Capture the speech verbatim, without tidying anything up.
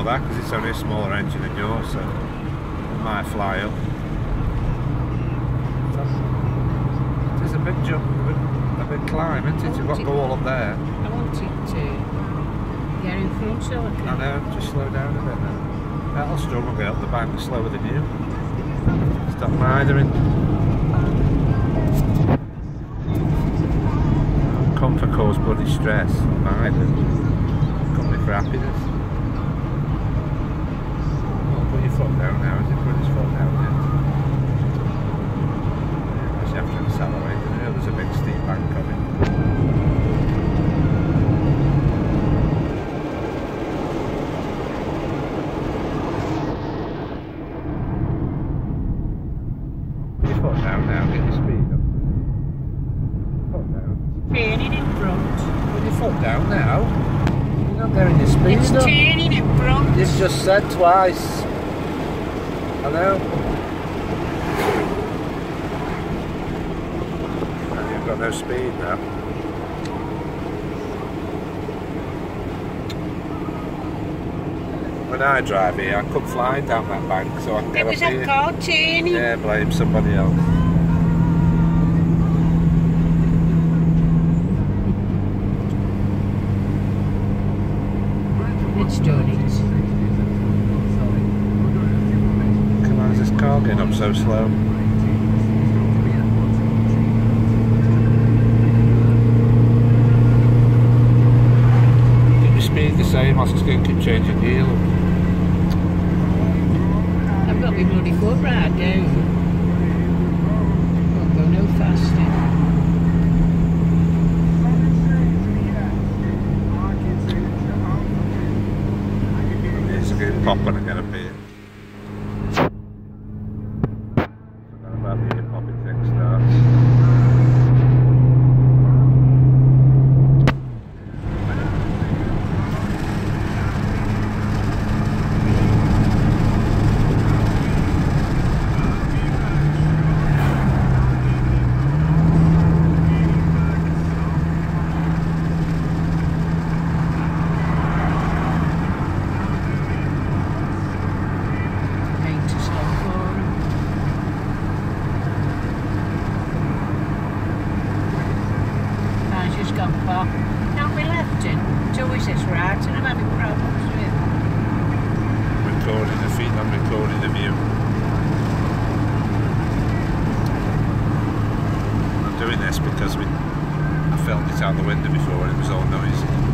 that because it's only a smaller engine than yours, so it might fly up. It is a big jump, a big, a big climb, isn't it? You've got to go all up there. I want it to get in front so I can... I know, just slow down a bit now. That'll struggle to get up the bank slower than you. Stop mithering. Comfort cause bloody stress. Mithering. Company for happiness. Oh, put your foot down now, is it? Put his foot down, yeah. You have to accelerate, isn't it? There's a big steep bank coming. Down now, get your speed up. Foot down. Turning in front. Put your foot down now. You're not getting your speed it's up. It's turning in front. You've just said twice. I know. No, you've got no speed now. When I drive here, I come flying down that bank so I can get up here. There was a car turning. Yeah, blame somebody else. It's doing it. Come on, is this car getting up so slow? Keep your speed the same, I was just going to keep changing gear. I've got my bloody foot right down. Won't go no faster. It's going to pop when I get up here. Forgot about the popping thing starts. Now we left it. It's always this right, and I'm having problems with it. Recording the feet, I'm recording the view. I'm doing this because we I filmed it out the window before and it was all noisy.